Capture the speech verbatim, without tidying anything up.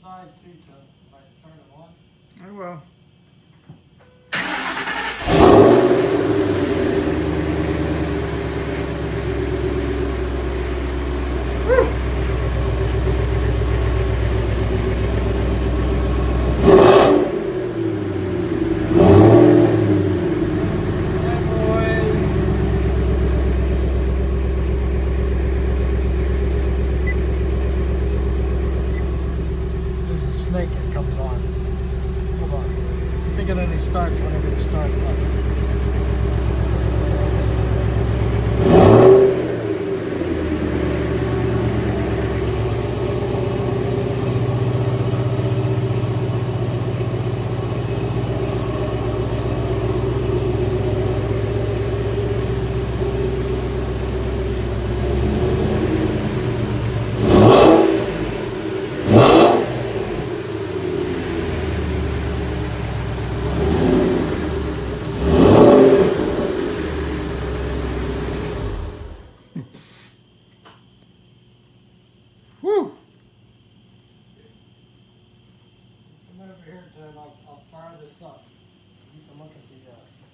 side too to like turn it on. I will. Snake that comes on. Hold on. I think it only starts whenever it starts up. Woo! Come over here, Ted. I'll, I'll fire this up. You can look at the uh,